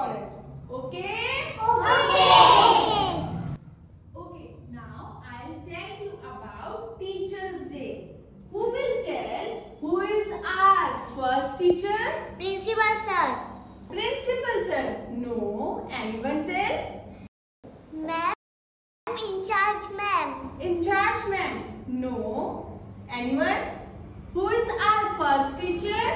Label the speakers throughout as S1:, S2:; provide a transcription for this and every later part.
S1: us. Okay? Okay, now I'll tell you about Teacher's Day. Who will tell who is our first teacher?
S2: Principal sir.
S1: Principal sir. No. Anyone tell?
S2: Ma'am. In charge ma'am.
S1: In charge ma'am. No. Anyone? Who is our first teacher?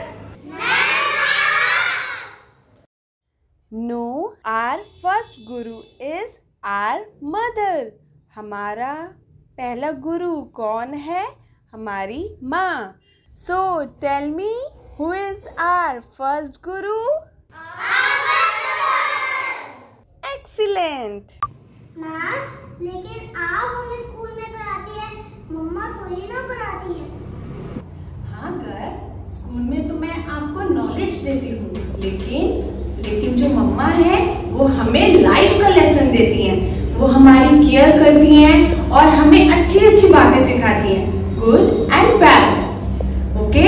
S1: No, our first guru is our mother. हमारा पहला गुरु कौन है? हमारी माँ. So tell me, who is our first guru? Excellent.
S2: Ma'am, लेकिन आप हमें school में पढ़ाती हैं, मम्मा थोड़ी ना पढ़ाती हैं।
S1: हाँ गर्ल, स्कूल में तो मैं आपको नॉलेज देती हूँ, लेकिन जो मम्मा है वो हमें लाइफ का लेसन देती हैं। वो हमारी केयर करती हैं और हमें अच्छी अच्छी बातें सिखाती हैं, गुड एंड बैड। ओके?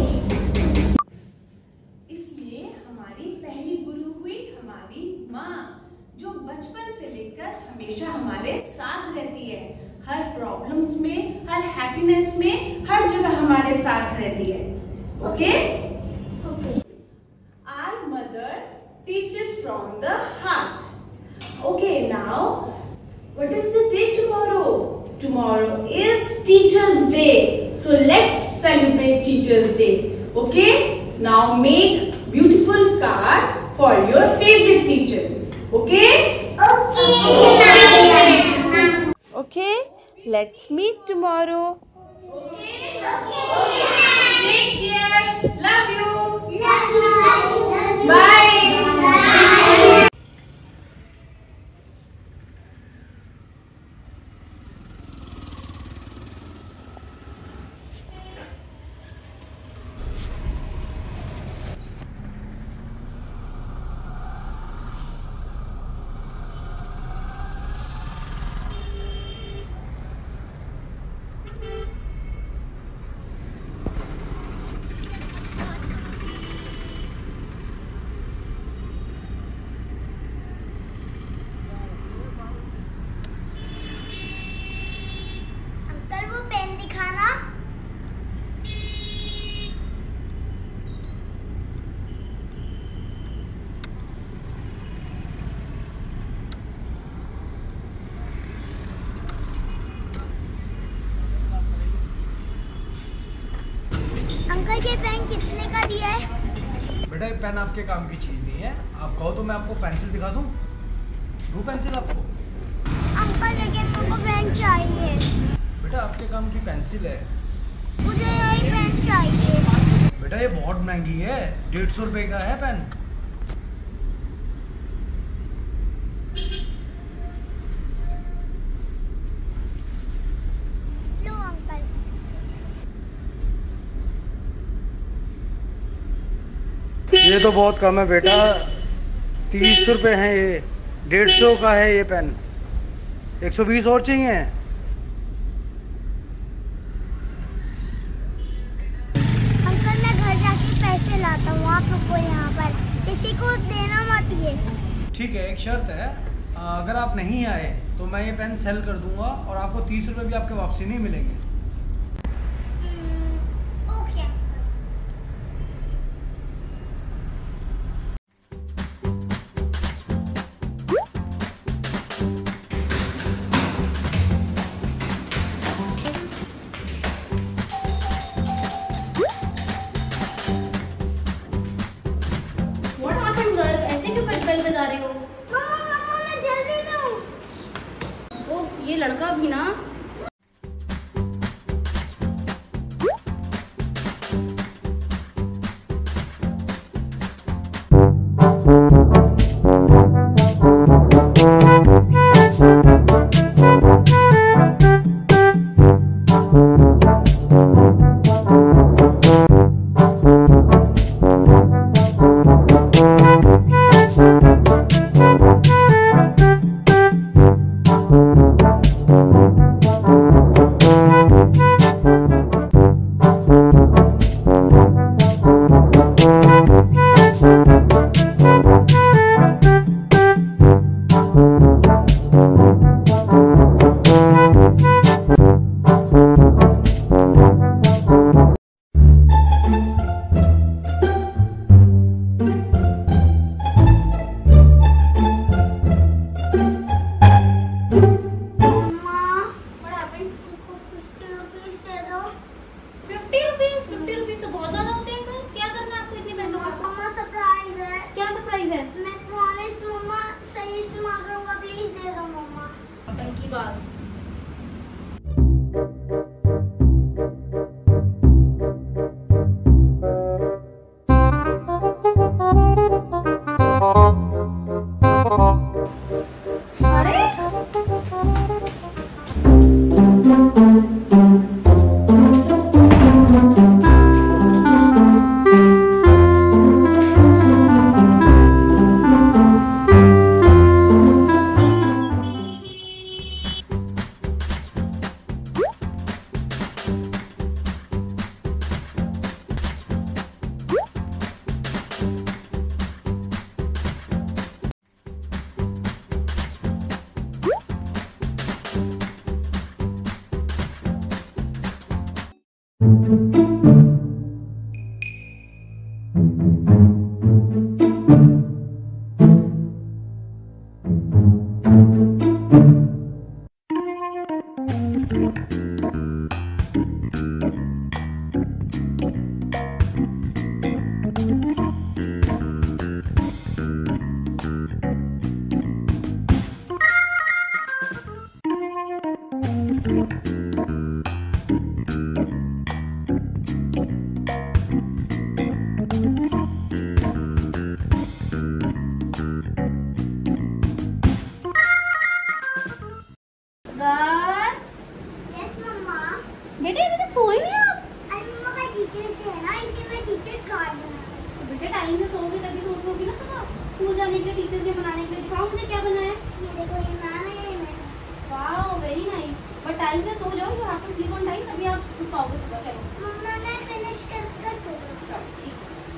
S1: इसलिए हमारी पहली गुरु हुई हमारी माँ, जो बचपन से लेकर हमेशा हमारे साथ रहती है। हर प्रॉब्लम्स में, हर हैप्पीनेस में, हर जगह हमारे साथ रहती है। Okay? Our mother teaches from the heart. Okay, now what is the day tomorrow? Tomorrow is Teacher's Day. So let's celebrate Teacher's Day. Okay? Now make beautiful card for your favorite teacher. Okay? Okay? Let's meet tomorrow. Okay. Take care. Love you. Bye.
S2: Uncle ये pen कितने का दिया है?
S3: बेटा ये pen आपके काम की चीज नहीं है। आप कहो तो मैं आपको पेंसिल दिखा दूं। दूं पेंसिल आपको?
S2: अंकल लेकिन मुझको पेन चाहिए।
S3: बेटा आपके काम की पेंसिल है।
S2: मुझे यही पेन चाहिए।
S3: बेटा ये बहुत महंगी है, 150 रुपए का है पेन।
S2: लो अंकल।
S3: ये तो बहुत कम है बेटा, 30 रुपए हैं ये, 150 का है ये पेन। 120 और चाहिए?
S2: अंकल मैं घर जाके पैसे लाता हूँ, आप रुको यहाँ पर, किसी को देना मत ये।
S3: ठीक है, एक शर्त है, अगर आप नहीं आए तो मैं ये पेन सेल कर दूंगा और आपको 30 रुपए भी आपके वापसी नहीं मिलेंगे।
S2: ओके।
S4: बेल बजा रहे हो?
S2: मम्मा मैं जल्दी में हूँ।
S4: ओफ, ये लड़का भी ना। करने के लिए, टीचर्स डे मनाने के लिए? दिखाओ मुझे क्या बना है।
S2: ये देखो, ये मैम है, ये मैं।
S4: Wow very nice. But time पे सो जाओ, you have to sleep on time, तभी आप उठ पाओगे सुबह। चलो
S2: मम्मा मैं फिनिश करके सो जाऊँ।
S4: चलो ठीक।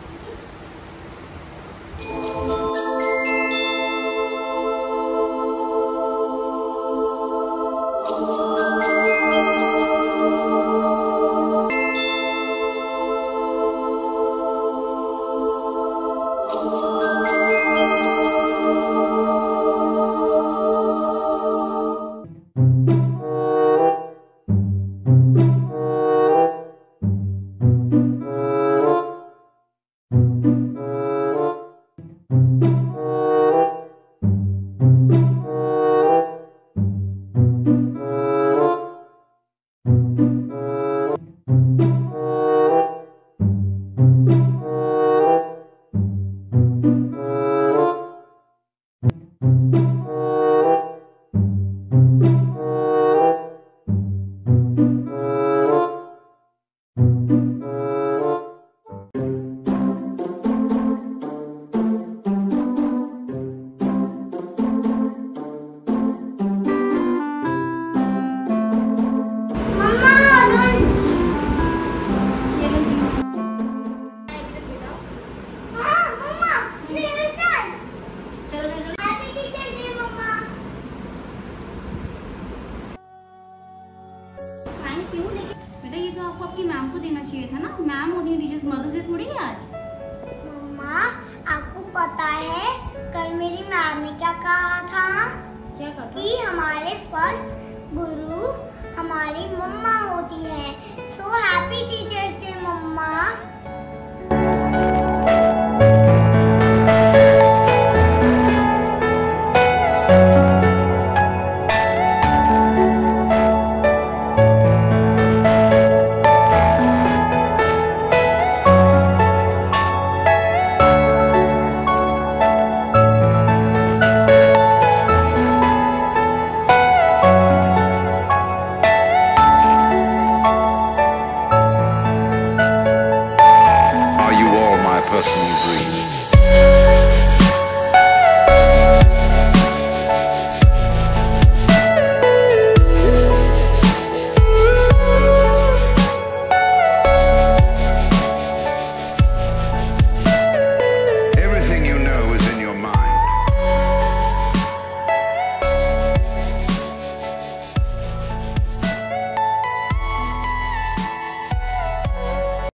S4: आपको आपकी मैम को देना चाहिए था ना। मैम होती है टीचर्स, मदर्स डे थोड़ी है आज।
S2: मम्मा आपको पता है कल मेरी मैम ने क्या कहा था?
S4: क्या कहा?
S2: कि हमारे फर्स्ट गुरु हमारी मम्मा होती है। सो हैप्पी टीचर्स डे मम्मा।